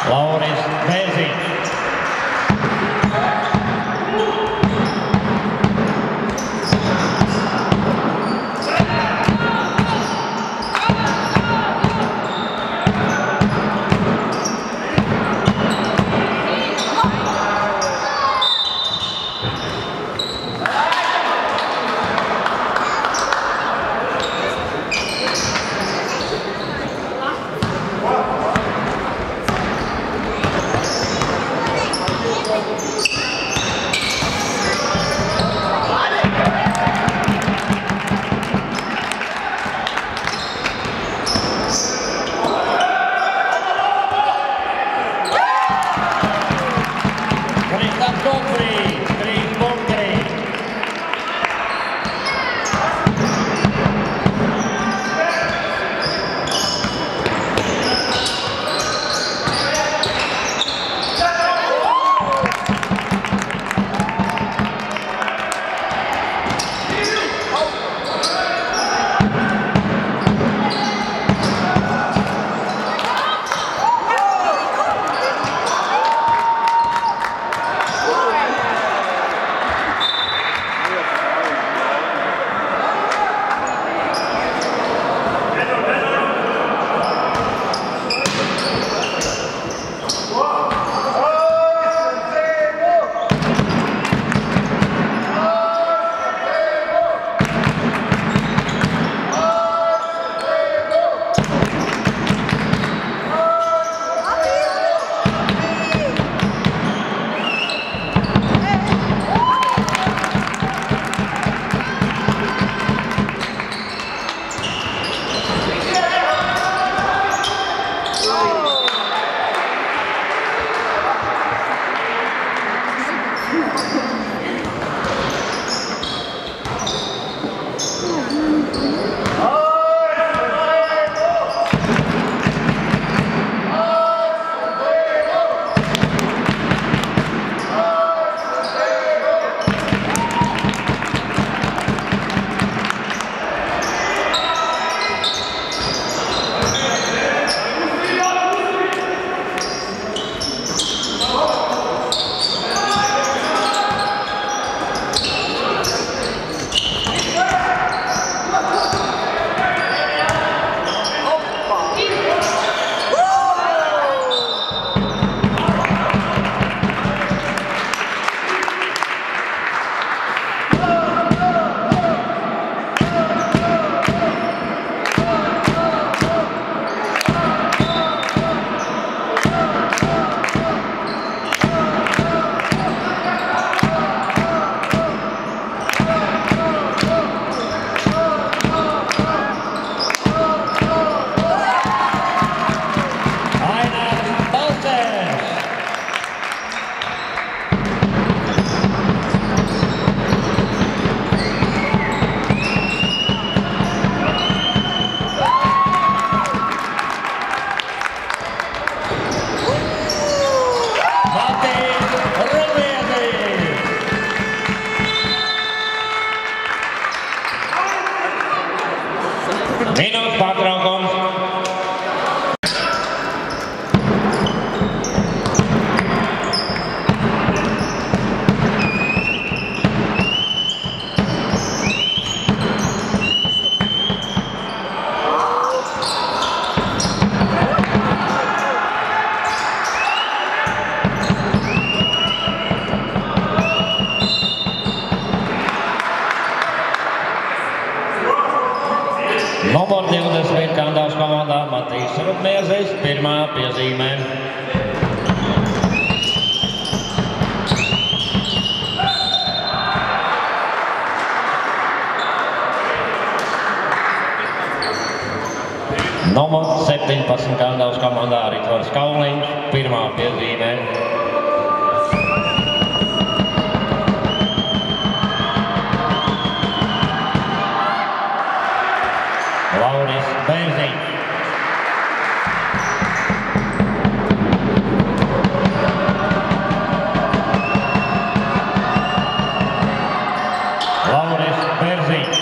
Lauris Bērziņš. Minūtes pārtraukums. Numur 20 Kandavas komandā Matīs Rupmiezis, pirmā piezīmē. Numur 17 Kandavas komandā Ritvars Kauliņš, pirmā piezīmē. Lauris Bērziņš. Lauris Bērziņš.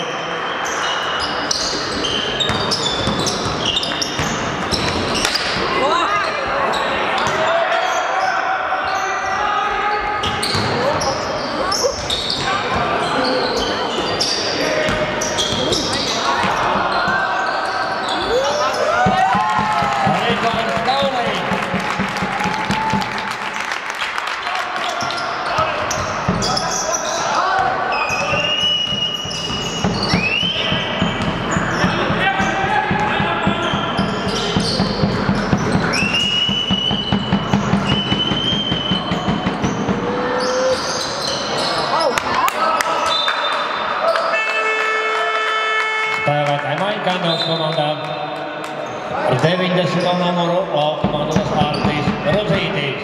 10. numuru laukuma komandas Artis Rudzītis.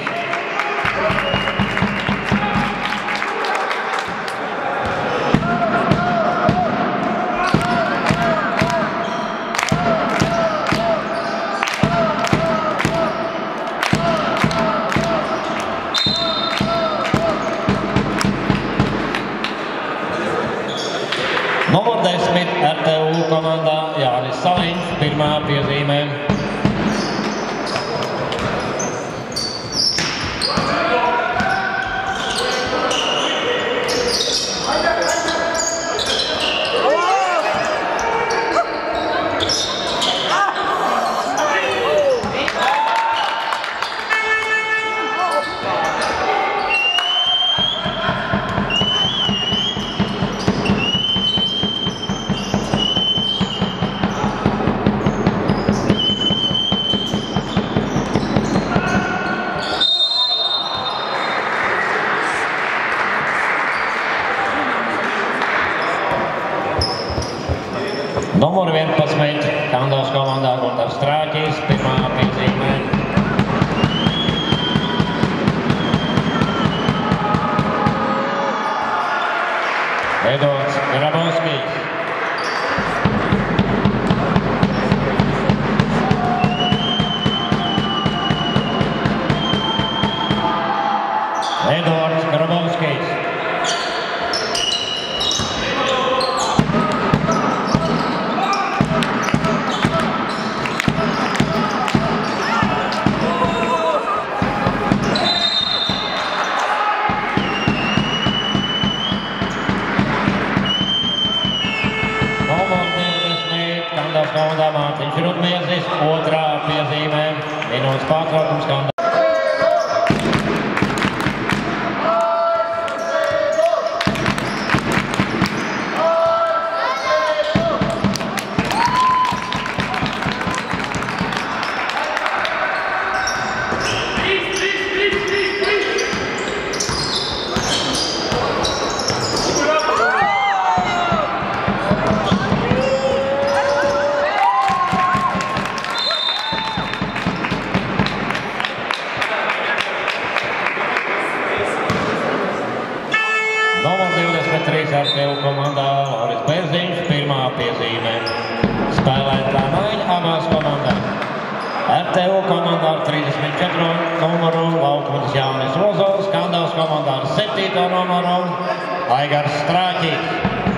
Numur 10 RTU komandā Jānis Saliņš, pirmā piezīmē. Numur 11 Kandavas komandā Gunārs Strāķis, pirmā piezīmē. Edvards Grabovskis. Edvards Grabovskis. Kandavas komandā Mārtiņš Rudmiezis, otrā piezīmē, minūtes pārtraukums Kandavas. Numur 23 RTU komandā Lauris Berziņš, pirmā piezīmē. Spēlētāja maiņa abās komandās. RTU komandā ar 34. numuru laukums Jānis Ozols, Kandavas komandā ar 7. numuru Aigars Strāķis.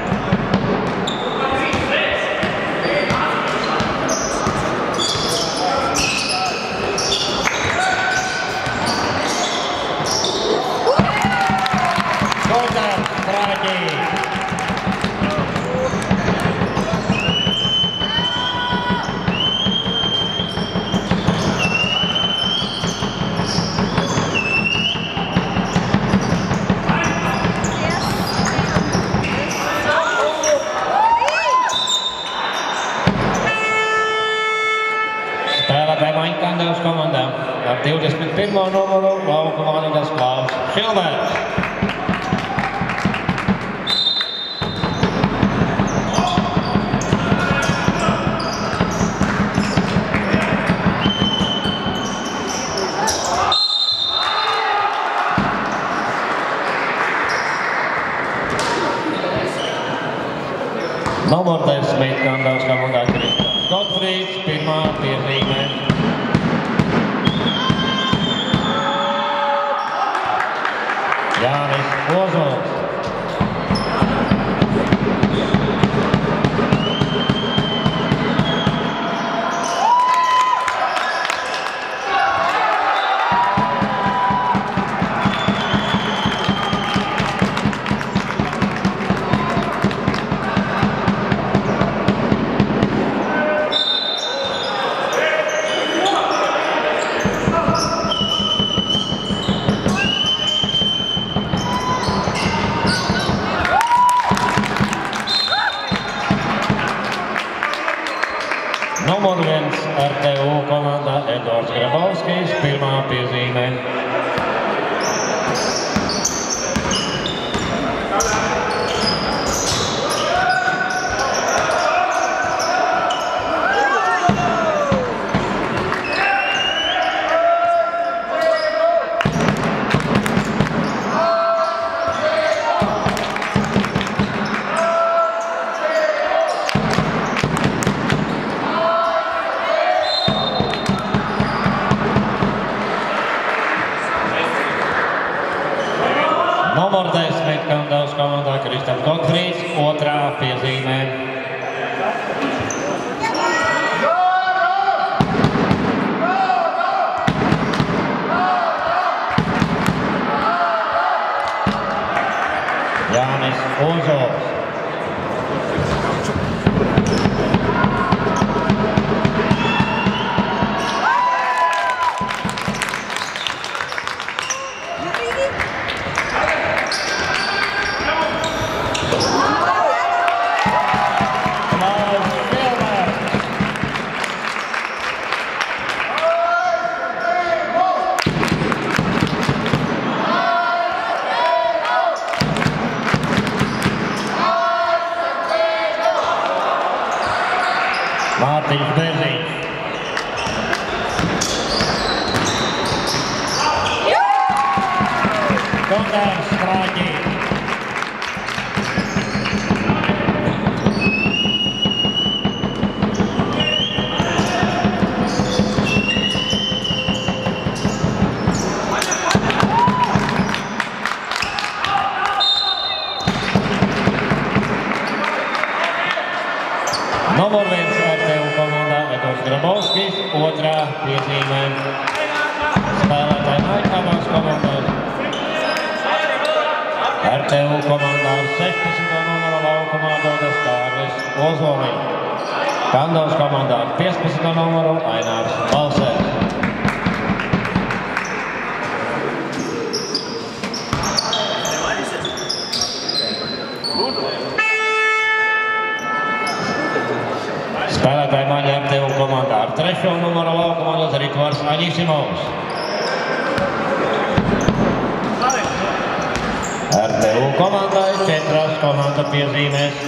Spēlētāja maiņa Kandavas komandā ar 21. numuru laukuma komandas Klaus Šilberts. Numur 10 Kandavas komandā Kristaps Gotfrīds, pirmā piezīmē. Jānis Ozols. Numur 1 RTU komandā Edvards Grabovskis, pirmā piezīmē. piezīmē. Jānis Ozols. Mārtiņš Berziņš. Gunārs Strāģītis. Numur 1 RTU komandā Edvards Grabovskis, otrā piezīmē. Spēlētāji maiņa abās komandās. RTU komandā ar 16. numuru laukumā dodas Kārlis Ozoliņš. Kandavas komandā ar 15. numuru Ainārs Balsērs. Spēlētāji maiņa RTU komandā ar 3. numuru laukumā dodas Ritvars Aņisimovs. RTU komandā ir 4 komanda piezīmēs.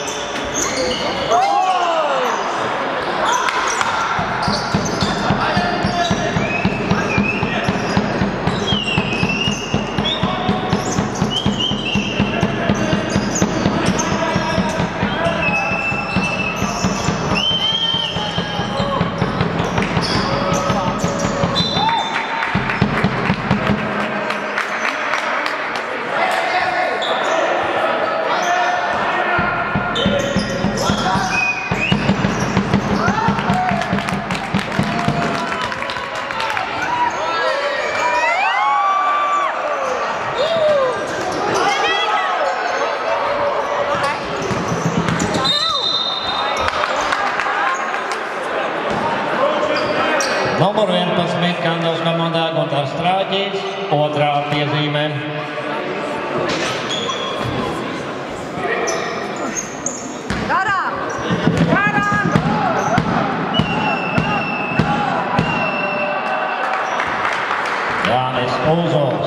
Numur 11 Kandavas komandā Gunārs Strāģītis, otrā piezīmē. Jānis Ozols.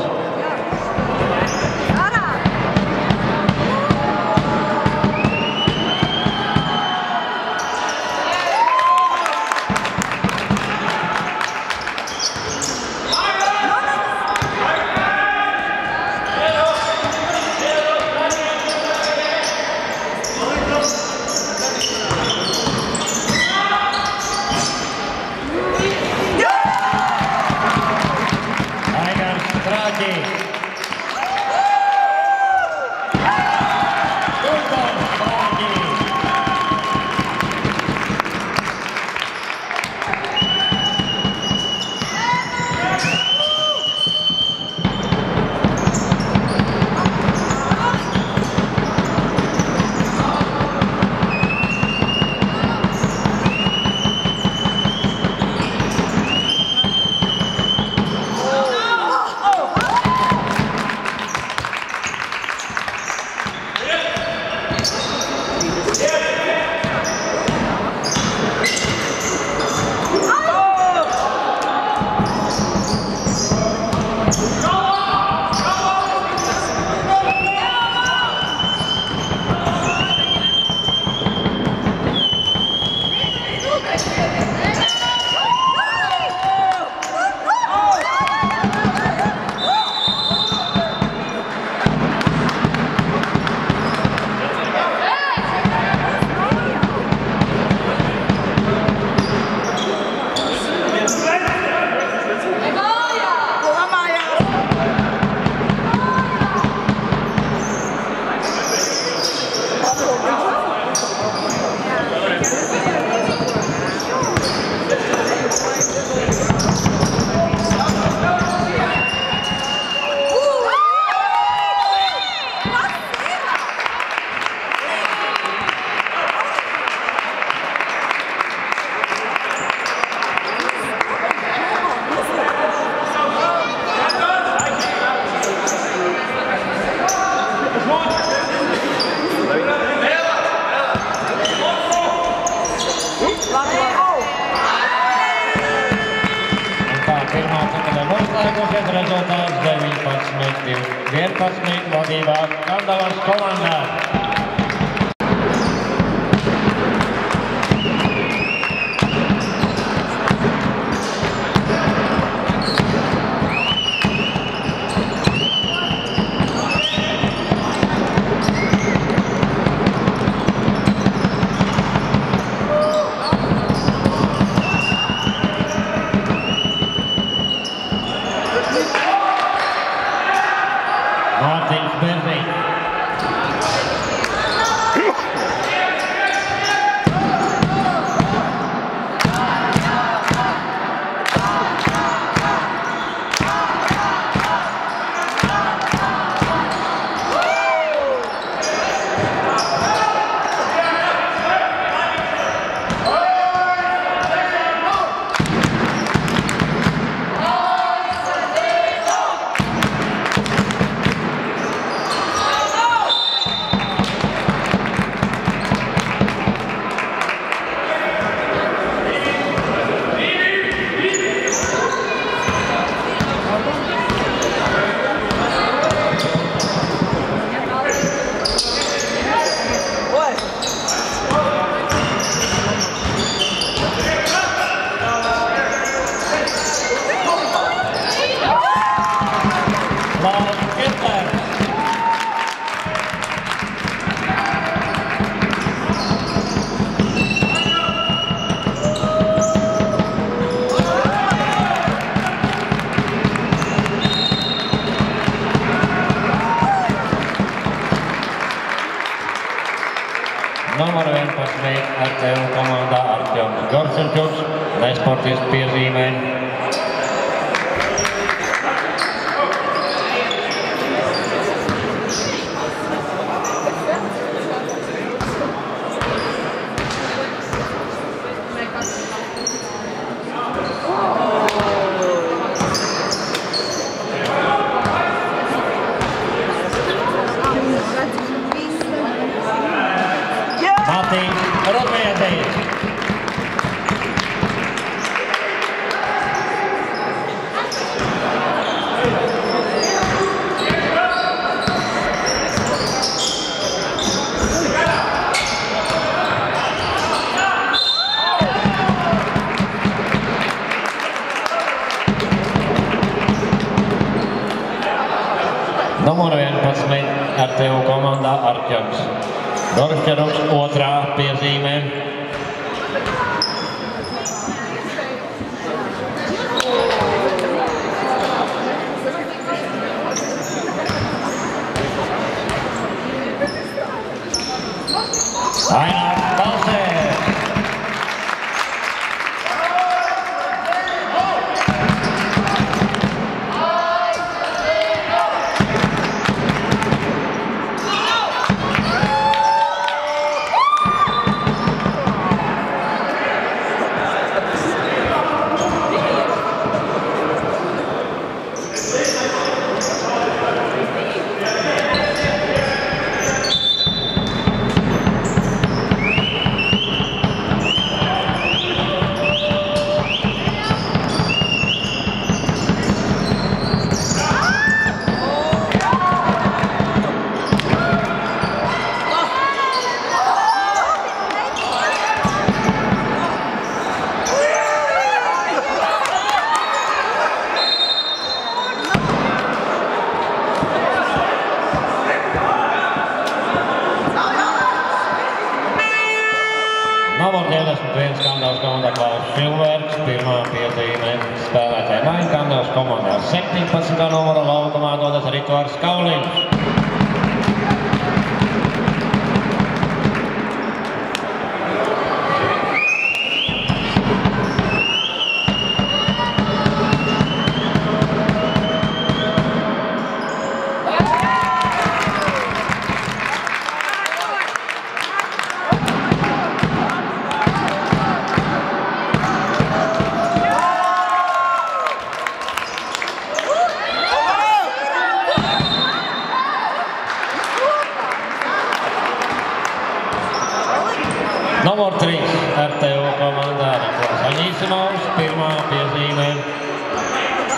pirmā ceturtā noslēgusies rezultāts 19-11 vadībā Kandavas komandā. Mārtiņš Berziņš. Numur 11 RTU komandā Artjoms Gorčenčuks, nesportistu piezīmē. Mārtiņš Rudmēdījs. Numur 11 RTU komandā Artjoms Gorčenčuks, otrā piezīmē. Ainārs Balsērs. Numur 21 Kandavas komandā Klaus Šilbergs, pirmā piezīme spēlētāja maiņa Kandavas komandā 17. numura laukumā dodas Ritvars Kauliņš. Numur 3 RTU komandā Niklaus Aņīsimovs, pirmā piezīmē.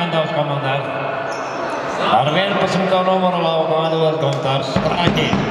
Daugavpils komandā. Ar 11. numuru laukumā dodas Gunārs Strāķis.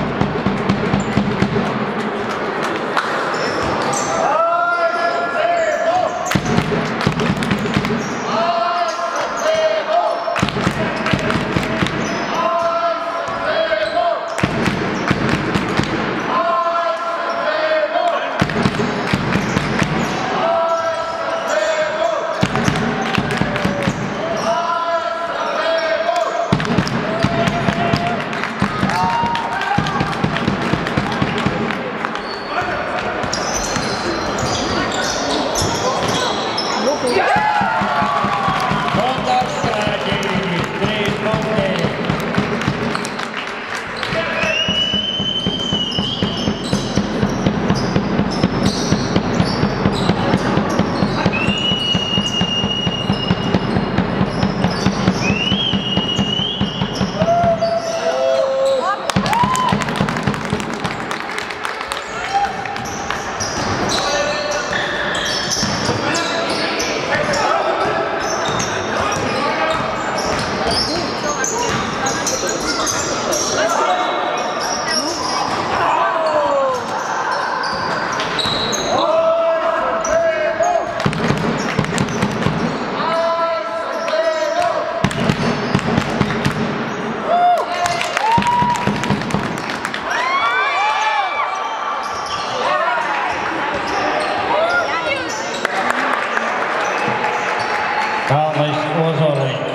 Kārlis Ozoliņš.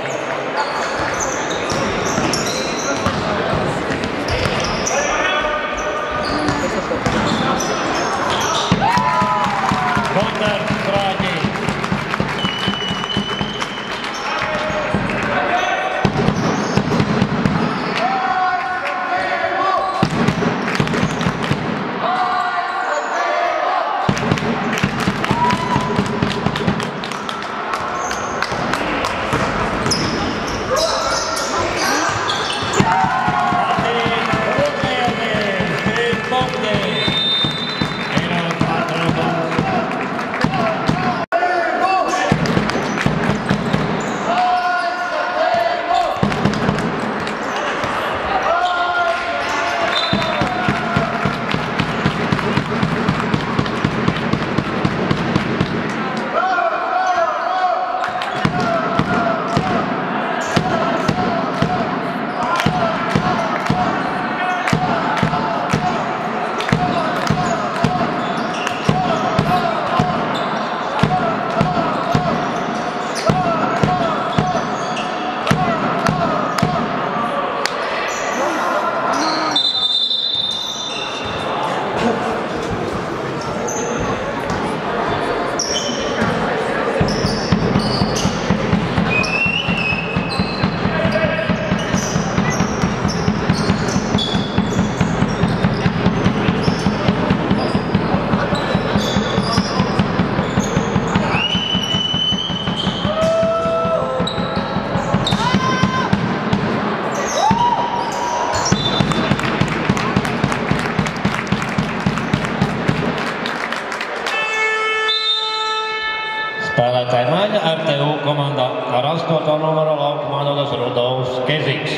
Gunārs Strāķis. Spēlētāja maiņa RTU komandā ar 8. numuru laukumā dodas Rudolfs Keziks.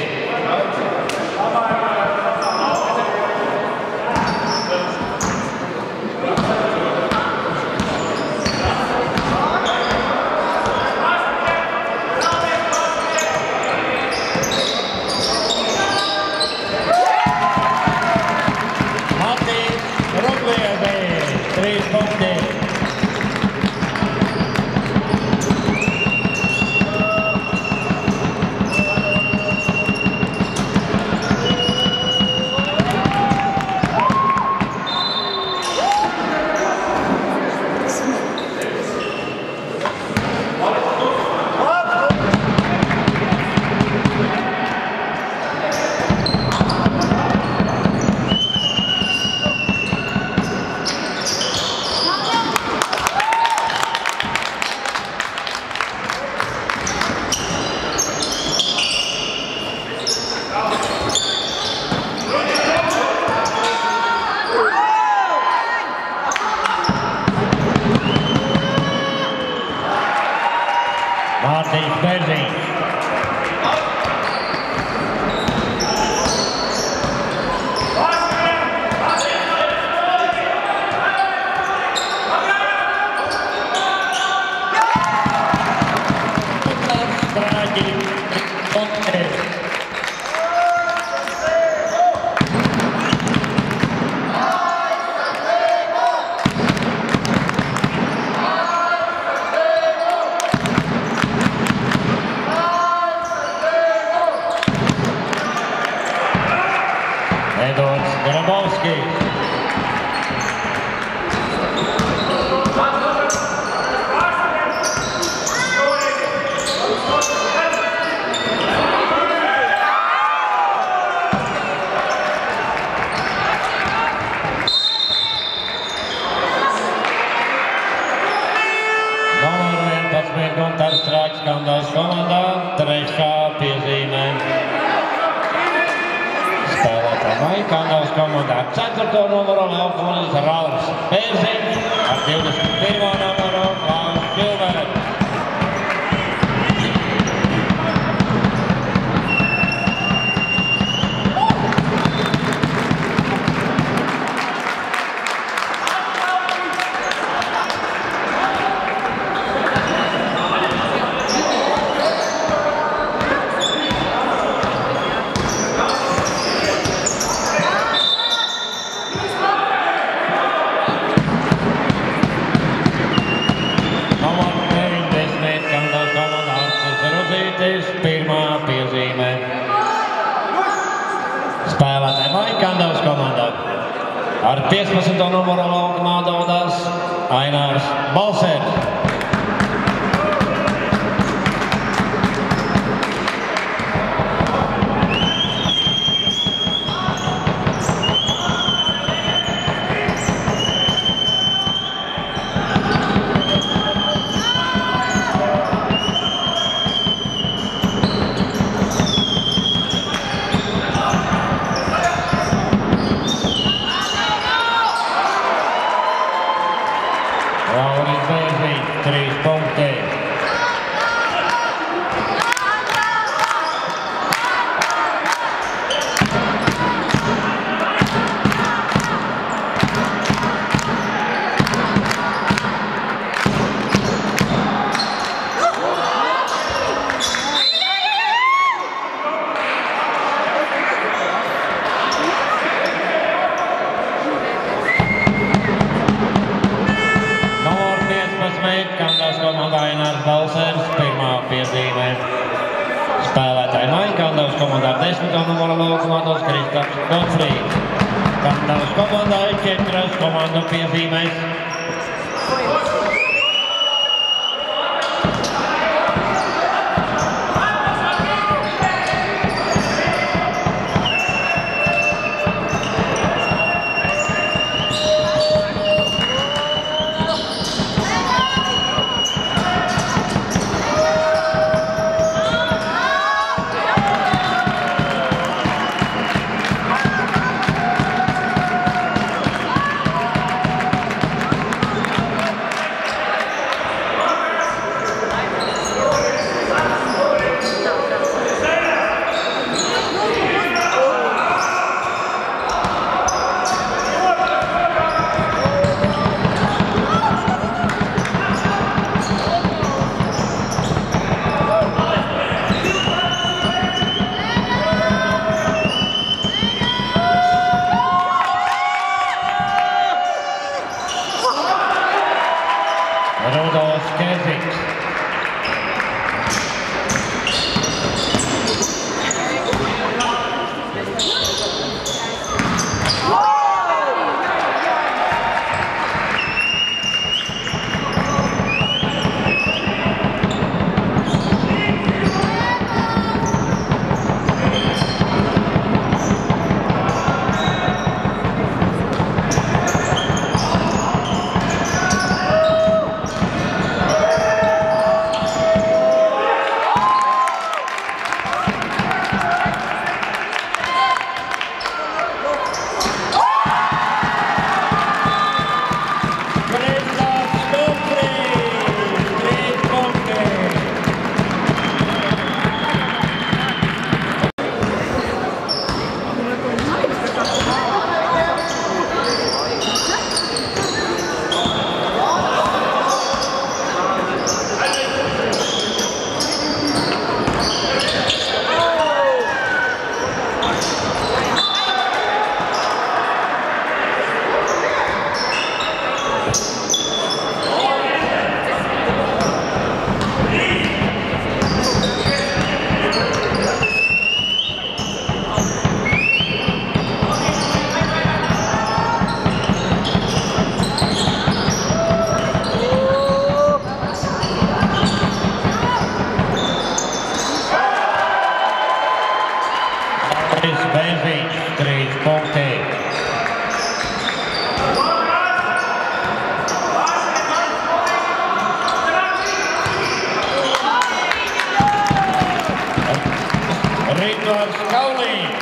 Matis Rudliedis, 3 punkti. Grabowski, punkty. Edvards Grabowski. Gunārs Strāķis, Kandavas komandā, 3. piezīmē. Spēlētāji Maija Kandavas komandā, 4. numuru laukulis Ralfs Pērziņš, ar 21. numuru Klaus Čilberts. Spēlētāji Maija Kandavas komandā. Ar 15. numuru laukumā dodas Ainārs Balsers. Lauris Bērziņš, 3 punkti. Kandavas komandā Ainārs Balsers, 1. piezīmē. Spēlētāji Maija Kandavas komandā, 10. numuru laukumā dodas Kristaps Gotfrīds. Kandavas komandā ir 4 komandu piezīmēs. 3 punkti. Ritvars Kaulīns.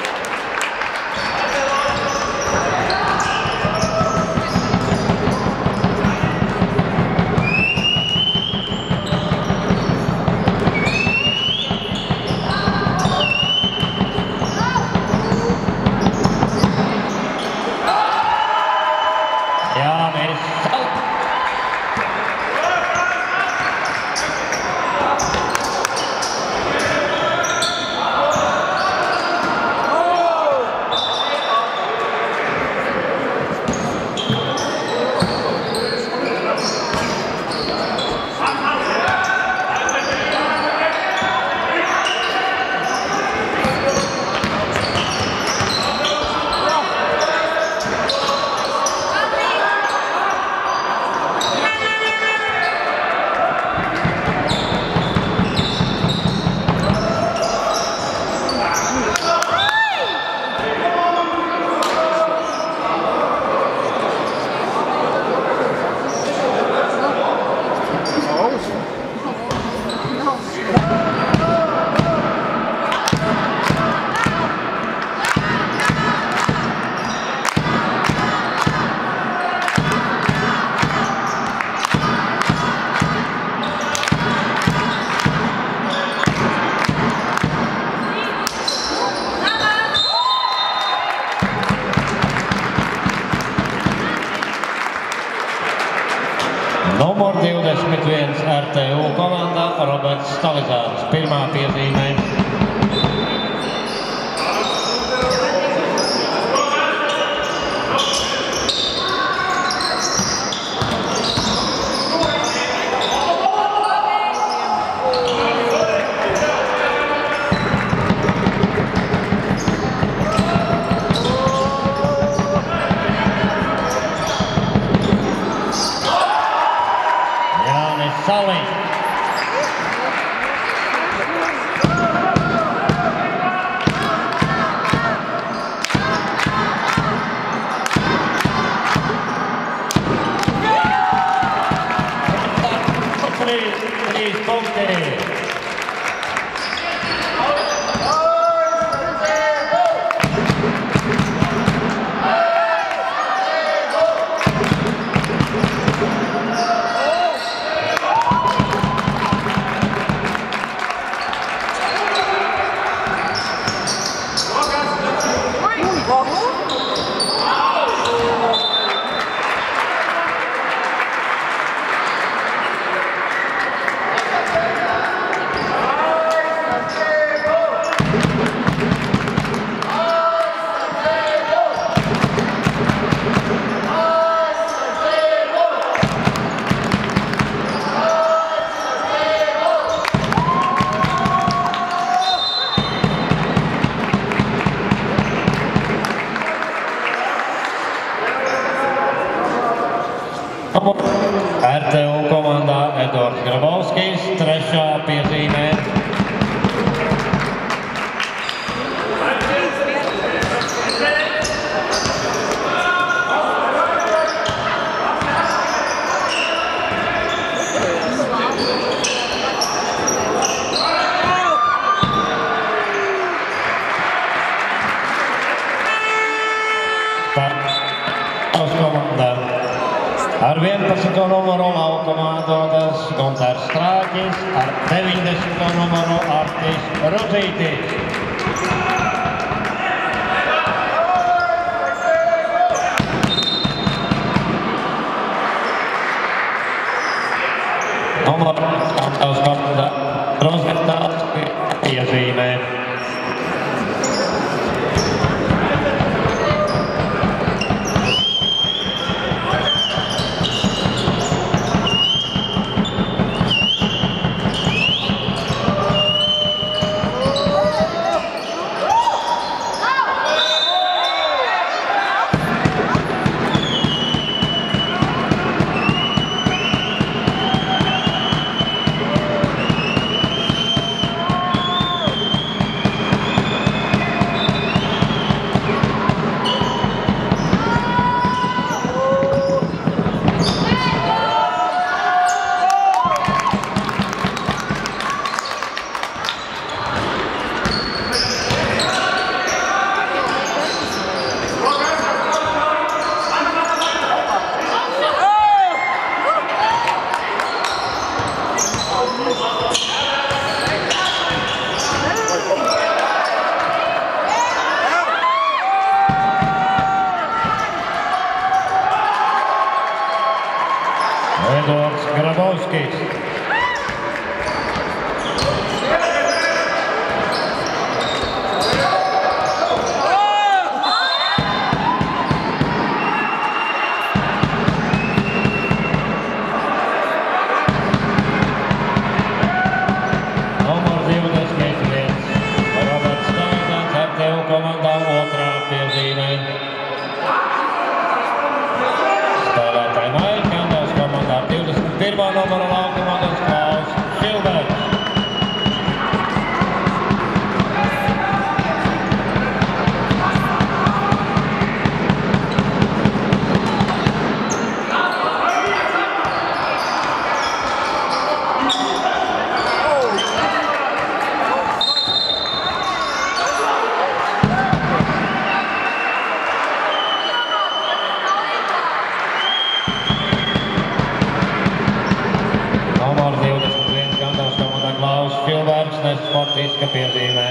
Numur 21 RTU komandā Roberts Stalizāns. Pirmā piezīme. Salīns. Trīs punkti. RTU komandā Edvards Grabovskis, trešā piezīmē. Ar 11. numuru laukumā dodas Guntars Strāķis, ar 90. numuru Artis Rudzītis. Numuru Antavs komanda Rozvetāls piezīmē. Gurskis. Numur 21. Roberts Stalētājs ar tevu komandā otrā piezīmē. Spēlētāji Maija Kandavs komandā 21. numura laukomandas Klaus Šilbergs. Numur 21. Kandavs komandā Klaus Šilbergs nes sportiska piezīmē.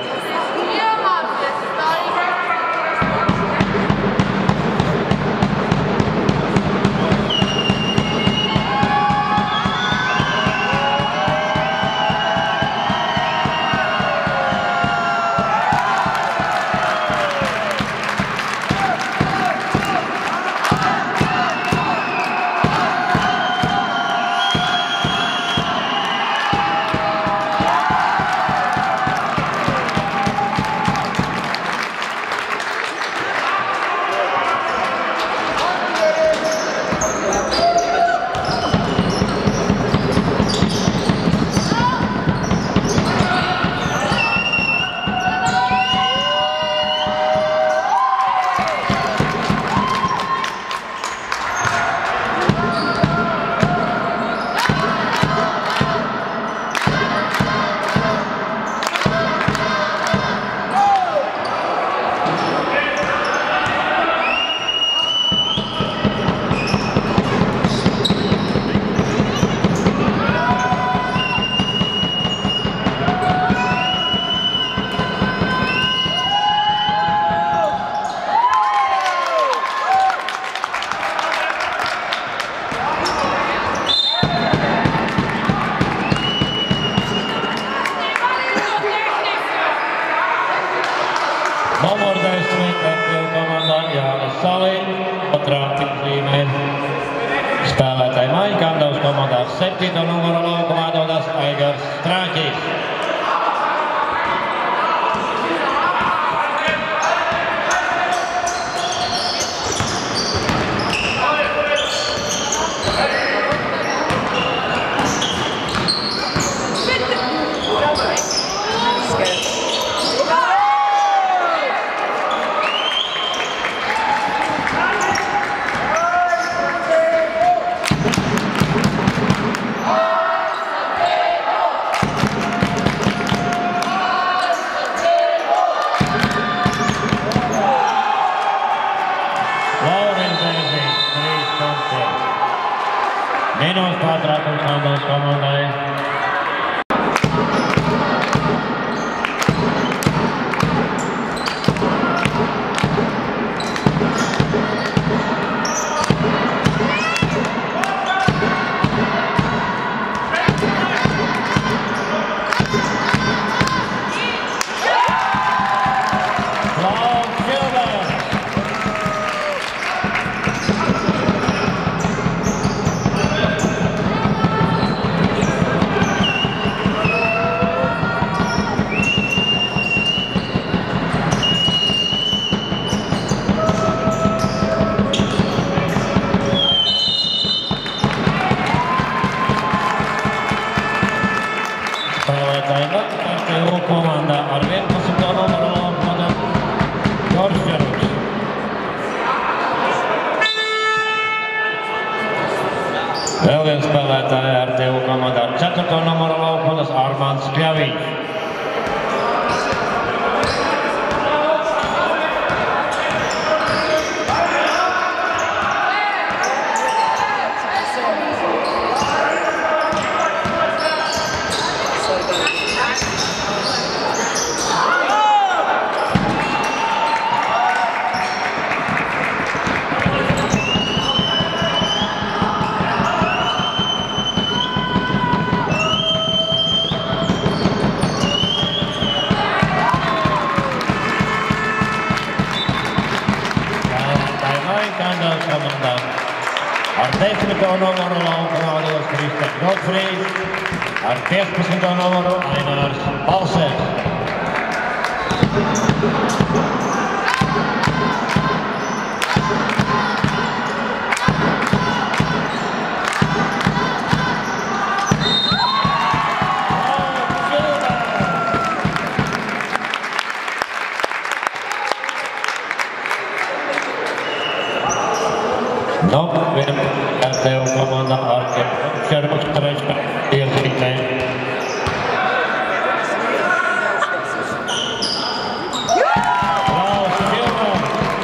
Numur 10. ar tevu komandā Jānis Salī, otrā piezīmē. Spēlētāji Maija Kandavs komandā 7. numura laukumā dodas Aigars Strāķis. Minūtes pārtraukums Kandavas komandai. Klaus Šilbergs. Spēlētāji ar tevu komandā ar 11. numuru laukumā Goršķeruks. Vēl viens spēlētāji ar tevu komandā ar 4. numuru laukumā Armands Kļaviņš. numuru lauka nādos Kristaps Godfrīs, ar 15. numuru Ainārs Balsers. No, vienam RTU komanda ar Čermuks Treška iezīmē. Klaus Vilmans.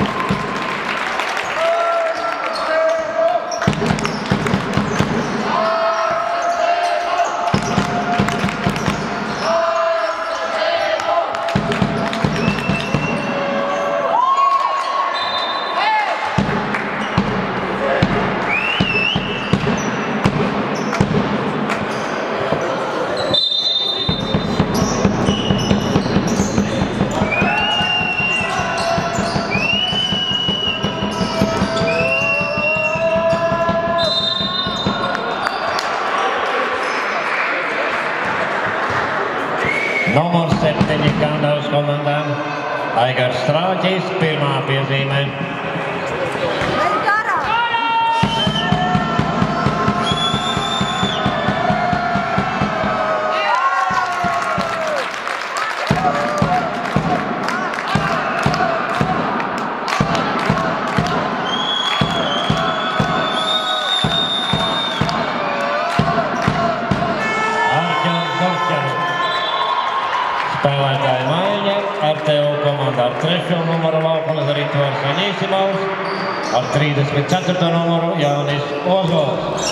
Numur 7 Kandavas komandā Aigars Strāķis, pirmā piezīmē. Spēlētāja maiņa, RTU komanda ar 3. numuru Laukunas Ritvars Aņīsimovs, ar 34. numuru Jānis Ozols.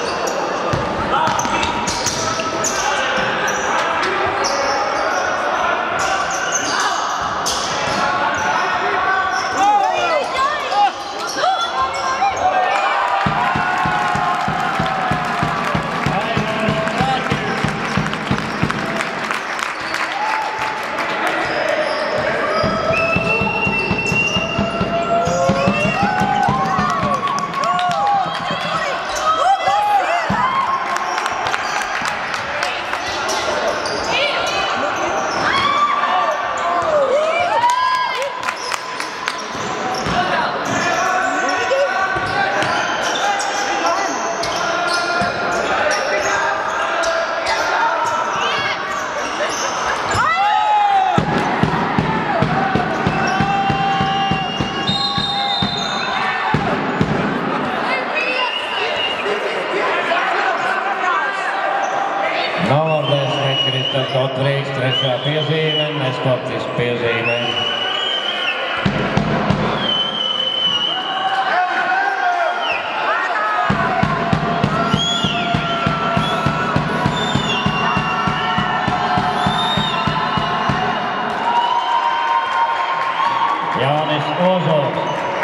Novardēs Kristaps Godfrīs, 3. piezīme, nesportisks piezīme. Jānis Ozols.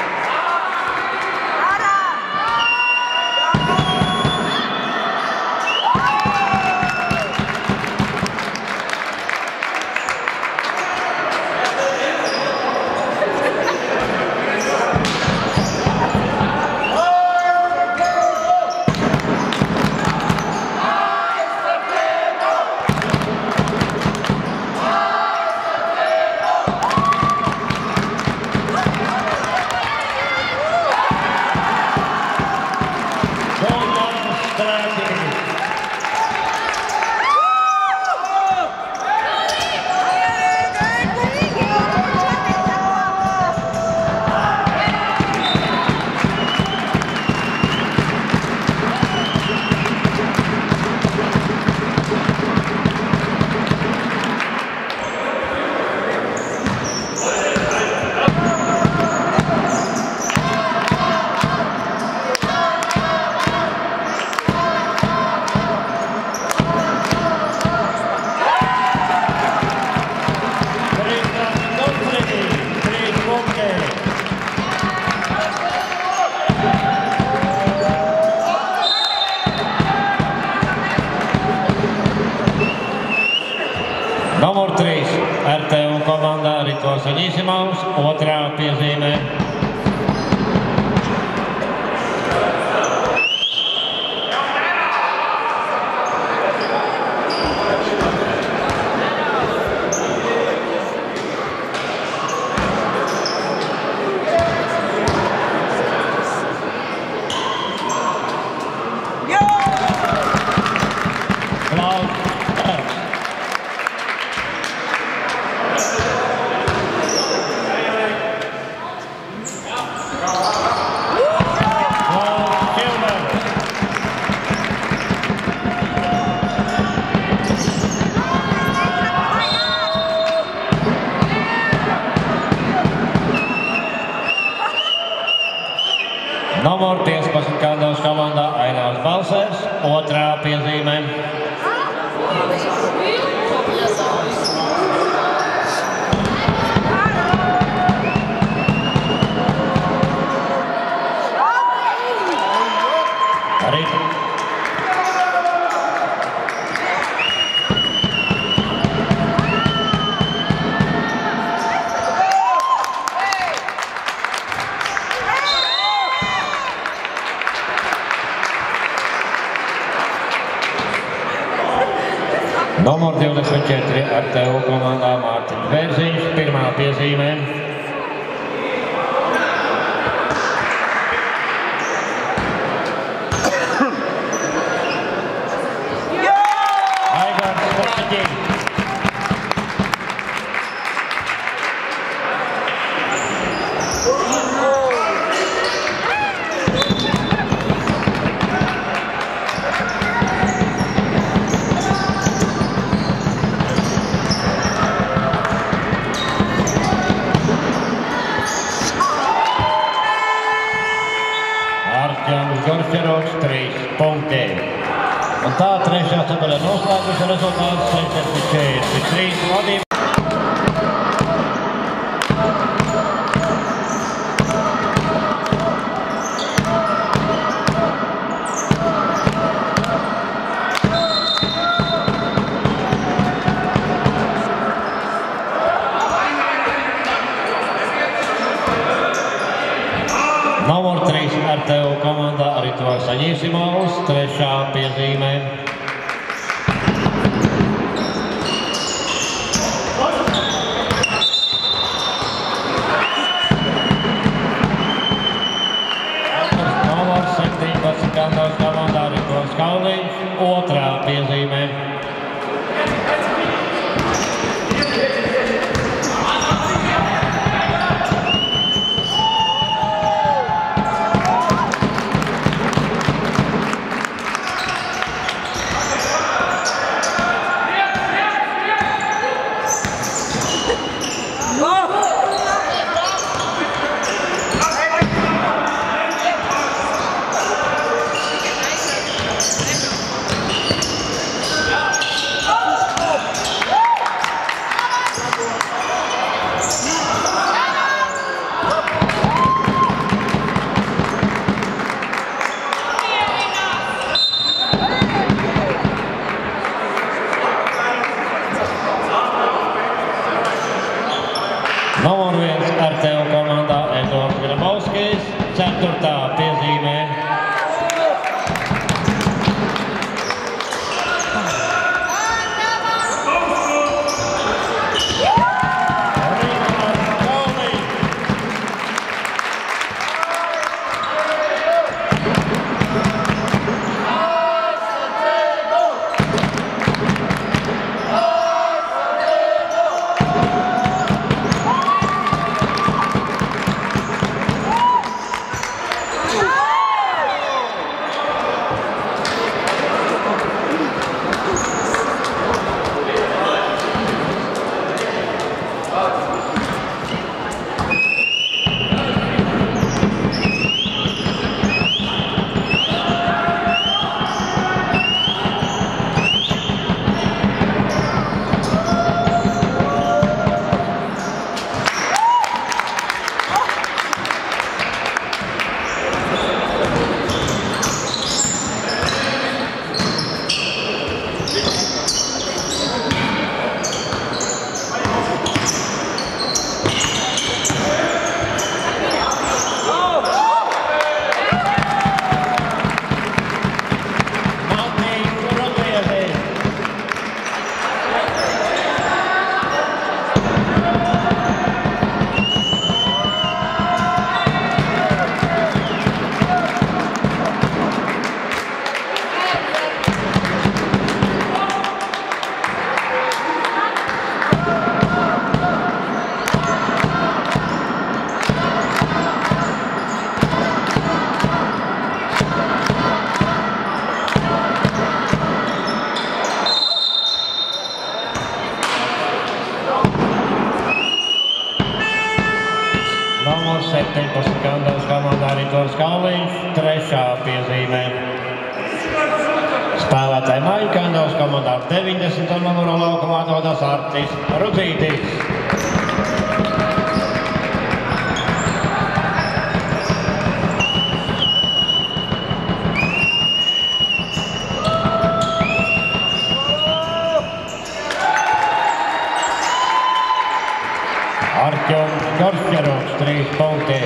Numur 3 RTU komandā Ritvars Aņīsimovs, 2. piezīmē. Numur 15 Kandavas komandā Ainārs Balsers, otrā piezīmē. Numur 24 RTU komandā Mārtiņš Bērziņš, pirmā piezīmē. Aigars Strateģi. Goršķeroks 3 punkti. Un tā trešā sadaļa noslēguša rezultāts 63 vadība. Numur 3 RTU komandā Ritovs Aņīsimovs, trešā piezīmē. Numur 17 Kandavas komandā Ritovs Kauliņš, otrā piezīmē. Numur 1 RTU komandā Edvards Grabovskis, ceturtā piezīmē. Numur 17 Kandavas komandā Rītors Kalniņš, 3. piezīme. Spēlētāji maiņa Kandavas komandā ar 90. numuru laukumā dodas Artis Rudzītis. Arķoms Goršķeroks, 3 punkti.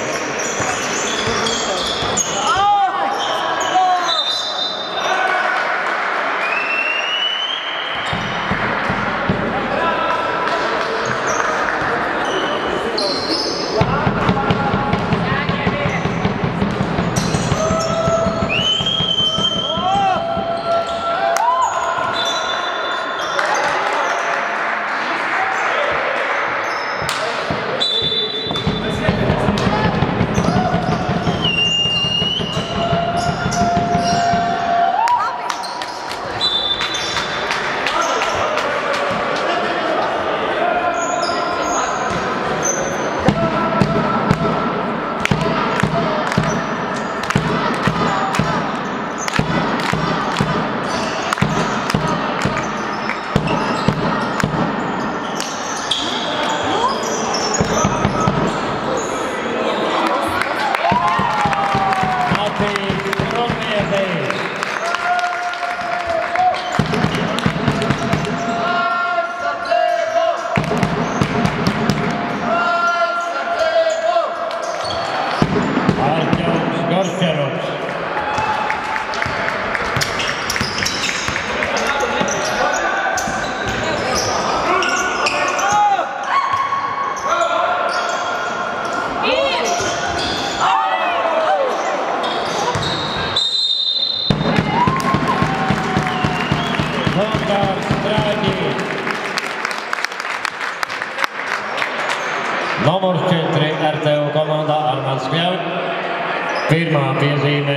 Numurs 4 RTU komandā Armands Kļavs, 1. piezīme.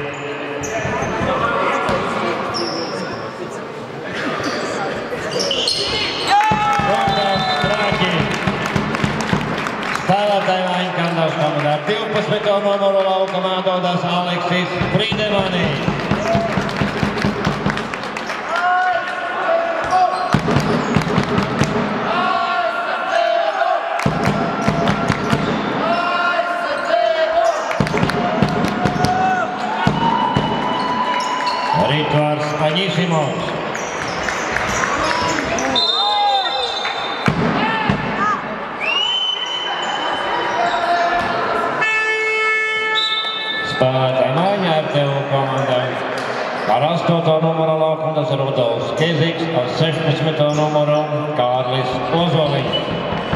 Spēlētāji maiņa Kandavas komandā ar 12. numuru laukumā dodas Aleksis Frīdemanis. Ritvars Aņišimovs. Spēlētāji maiņa RTU komandā ar 8. numuru laukumu tas ir Rudolfs Keziks, ar 16. numuru Kārlis Ozoliņš.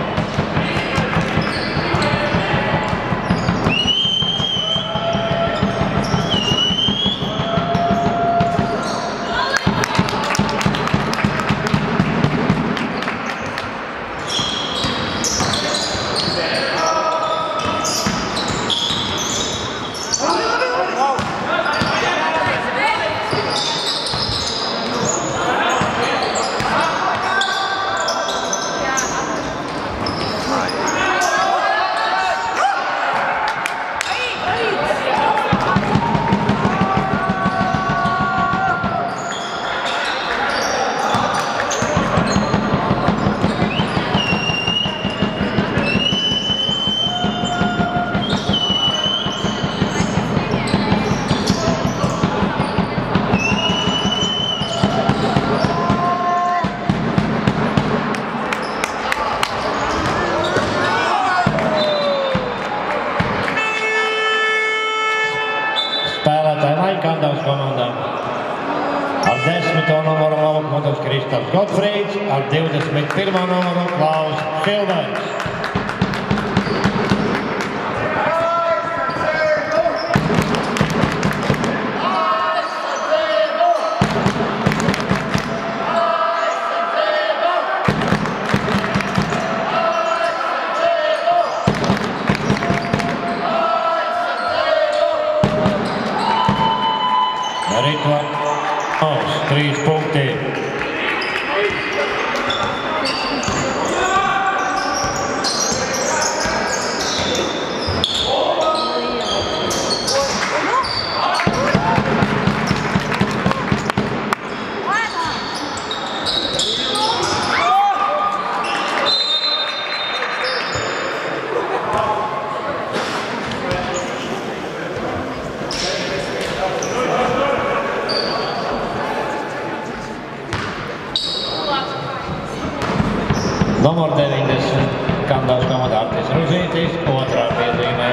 Spēlētāji maiņa Kandavas komandā ar 10. numuru laukumu Kristaps Gotfrīds, ar 21. numuru Klaus Šilbergs. Ritvars 3 punkti. Numur 90 Kandavas komanda Artis Ruzītis, otrā piezīmē.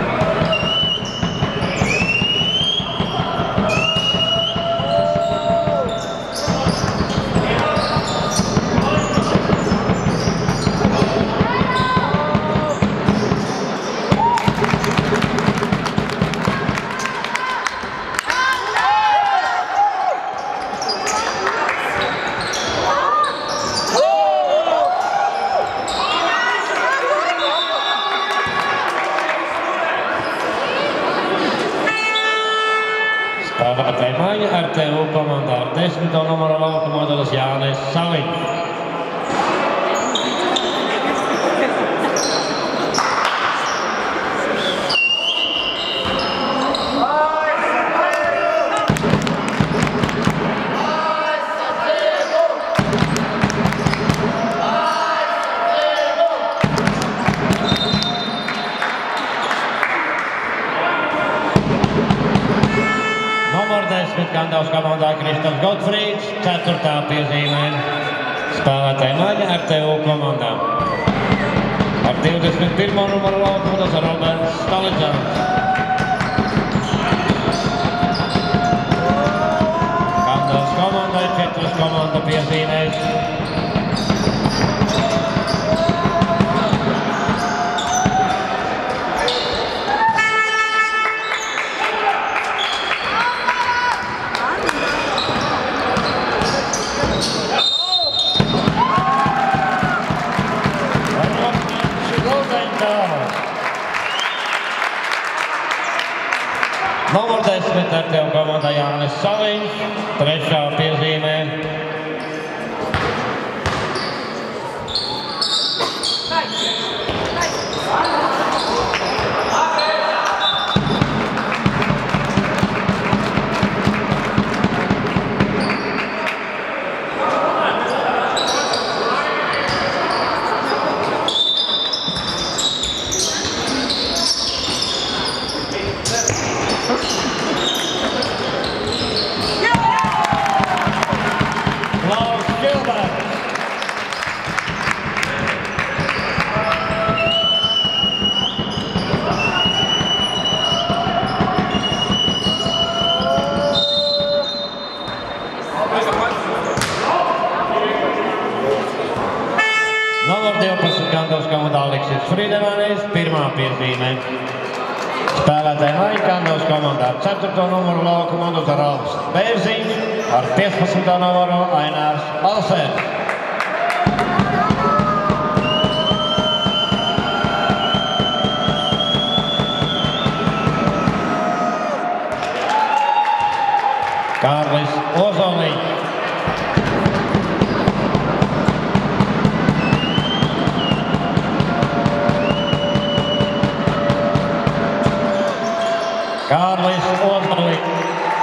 Spēlētāja maiņa RTU komandā ar 10. numuru lauka modelis Jānis Saliņš. Kandavas komandā Kristofs Gotfrīds, 4. piezīmē. Spēlētāja maiņa RTU komandā. Ar 21. numuru lauka modelis Roberts Stalidzāns. Kandavas komandai 4 komanda piezīmēs. Numur 10 RTU komandā Jānis Saliņš, 3. piezīmē. Numur 12 Kandavas komandā Aleksis Frīdemanis, 1. piezīmē. Spēlētāja maiņa Kandavas komandā ar 4. numuru lauka modelis Ralfs Bērziņš, ar 15. numuru Ainārs Alsēns. Kārlis Ozoliņš. Kārlis Ozoliņš.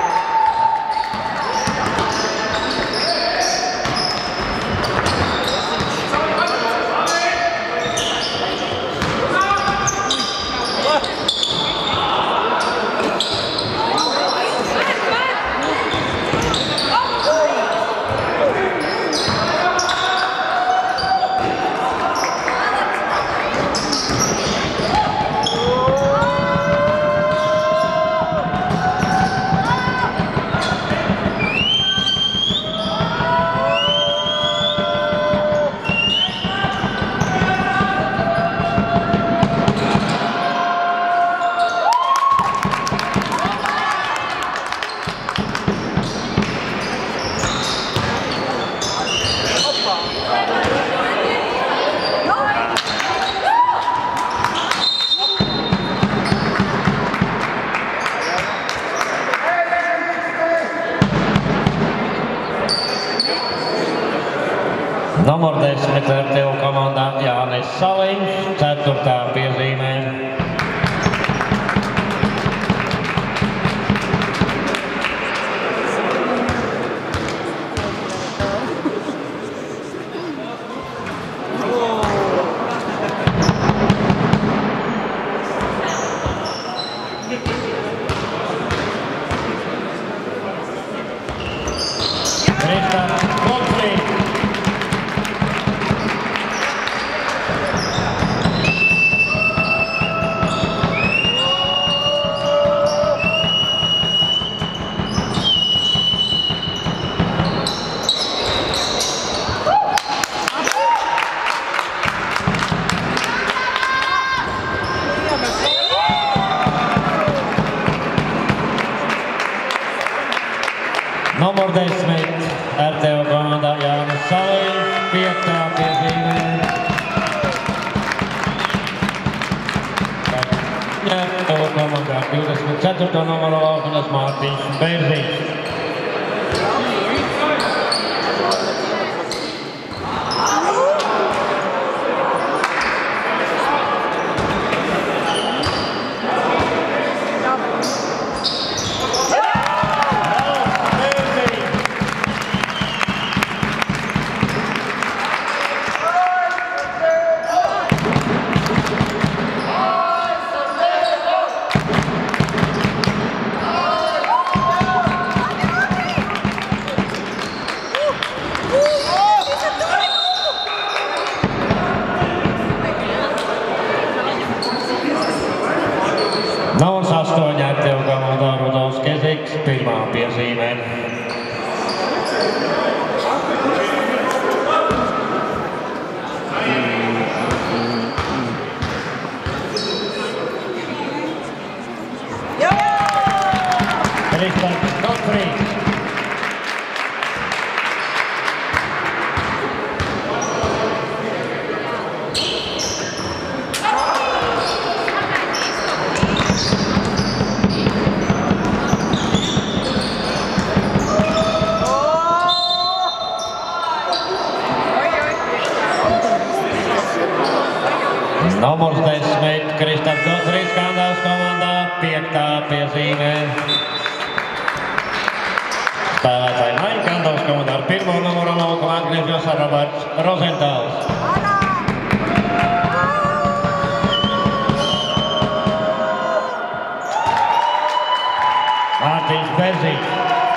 Numur 10 RTU komandā Jānis Saliņš, 4. piezīmē. Kristofs Gotfrīds. 4. numuru laukunas Mārtiņš Bērziņš. Numurs 8 RTU komandā Rudolfs Keziks, pirmā piezīme. Kristaps Gotfrīds. Numurs 10 Kristaps Gotfrīds Kandavas komandā, 5. piezīme. Spēlētāji maiņa Kandavas komandā ar 1. numuru laukumā atgriežas Roberts Rozentāls. Mārtiņš Bērziņš.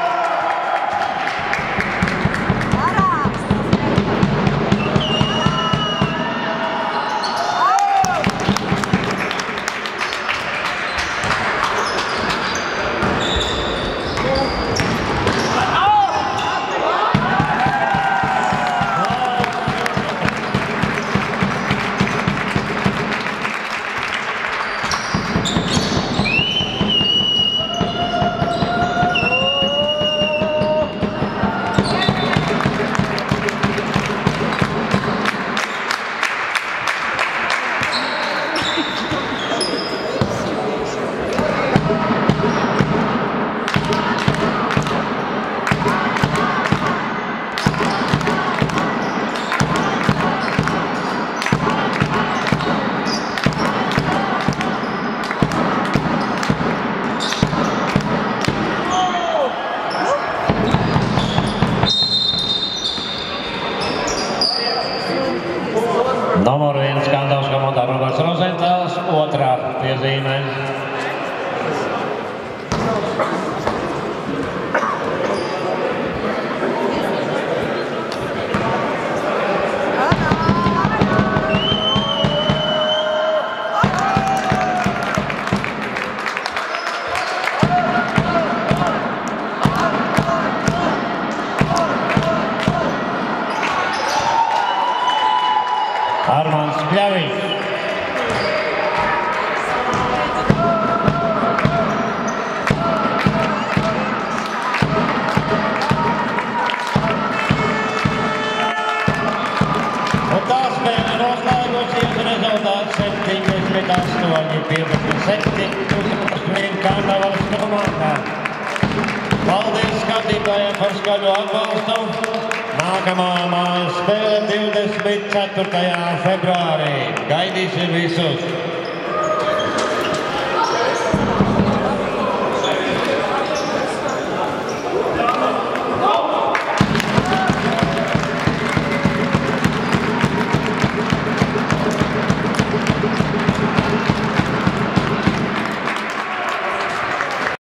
Numur 1 Kandavas komandā Roberts Rozentāls, 2. piezīme. Armands Pļaviņš. Un tā spēle noslēgusies, rezultāts 78-57 Kandavas komandā. Paldies skatītājiem par skaļo atbalstu. Nākamā mājas spēle 24. februārī. Gaidīsim visus!